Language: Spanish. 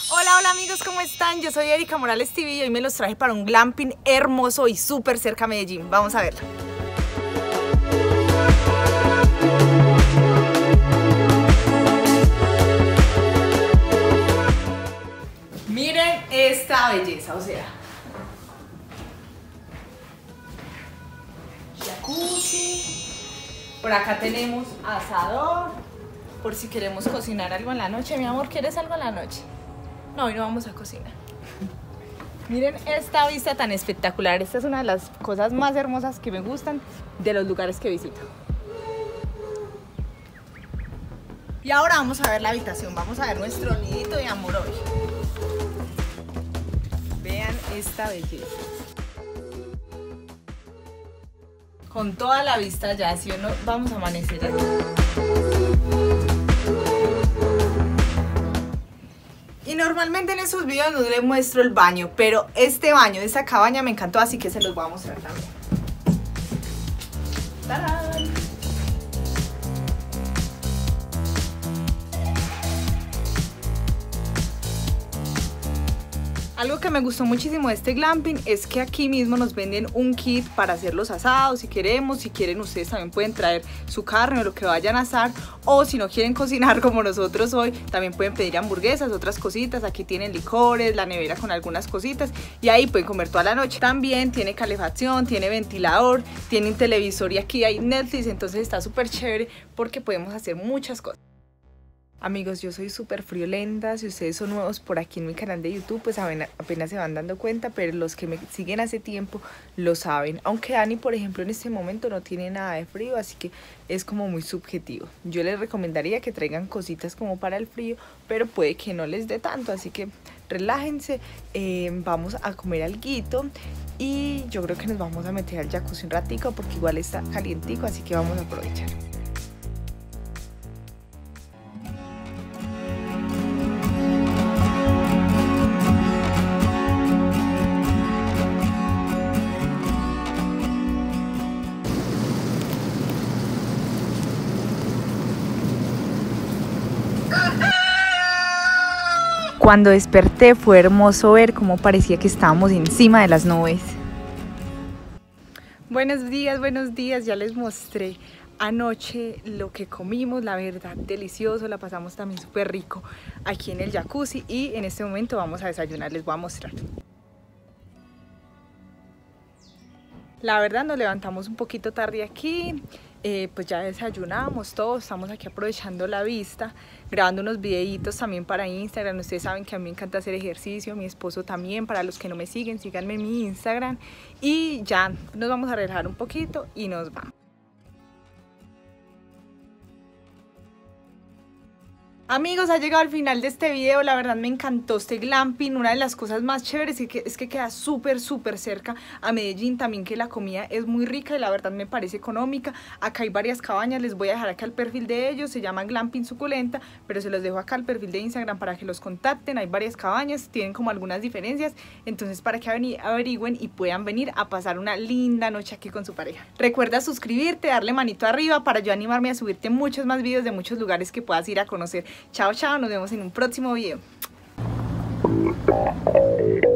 Hola, hola amigos, ¿cómo están? Yo soy Erika Morales TV y hoy me los traje para un glamping hermoso y súper cerca a Medellín. Vamos a verlo. Miren esta belleza, o sea, jacuzzi, por acá tenemos asador, por si queremos cocinar algo en la noche. Mi amor, ¿quieres algo en la noche? No, hoy no vamos a cocinar. Miren esta vista tan espectacular. Esta es una de las cosas más hermosas que me gustan de los lugares que visito. Y ahora vamos a ver la habitación, vamos a ver nuestro nidito de amor hoy. Vean esta belleza. Con toda la vista ya, si o no, vamos a amanecer aquí. Y normalmente en esos videos no les muestro el baño, pero este baño de esta cabaña me encantó, así que se los voy a mostrar también. ¡Tarán! Algo que me gustó muchísimo de este glamping es que aquí mismo nos venden un kit para hacer los asados si queremos. Si quieren ustedes también pueden traer su carne o lo que vayan a asar, o si no quieren cocinar como nosotros hoy, también pueden pedir hamburguesas, otras cositas. Aquí tienen licores, la nevera con algunas cositas y ahí pueden comer toda la noche. También tiene calefacción, tiene ventilador, tiene un televisor y aquí hay Netflix, entonces está súper chévere porque podemos hacer muchas cosas. Amigos, yo soy súper friolenta. Si ustedes son nuevos por aquí en mi canal de YouTube, pues apenas se van dando cuenta, pero los que me siguen hace tiempo lo saben. Aunque Dani, por ejemplo, en este momento no tiene nada de frío, así que es como muy subjetivo. Yo les recomendaría que traigan cositas como para el frío, pero puede que no les dé tanto, así que relájense. Vamos a comer alguito y yo creo que nos vamos a meter al jacuzzi un ratico porque igual está calientico, así que vamos a aprovechar. Cuando desperté fue hermoso ver cómo parecía que estábamos encima de las nubes. Buenos días, ya les mostré anoche lo que comimos, la verdad delicioso, la pasamos también súper rico aquí en el jacuzzi y en este momento vamos a desayunar, les voy a mostrar. La verdad nos levantamos un poquito tarde aquí. Pues ya desayunamos todos, estamos aquí aprovechando la vista, grabando unos videitos también para Instagram. Ustedes saben que a mí me encanta hacer ejercicio, mi esposo también. Para los que no me siguen, síganme en mi Instagram. Y ya nos vamos a relajar un poquito y nos vamos. Amigos, ha llegado al final de este video. La verdad me encantó este glamping. Una de las cosas más chéveres es que queda súper cerca a Medellín. También que la comida es muy rica y la verdad me parece económica. Acá hay varias cabañas, les voy a dejar acá el perfil de ellos. Se llaman Glamping Suculenta, pero se los dejo acá el perfil de Instagram para que los contacten. Hay varias cabañas, tienen como algunas diferencias, entonces para que averigüen y puedan venir a pasar una linda noche aquí con su pareja. Recuerda suscribirte, darle manito arriba para yo animarme a subirte muchos más videos de muchos lugares que puedas ir a conocer. Chao, chao, nos vemos en un próximo video.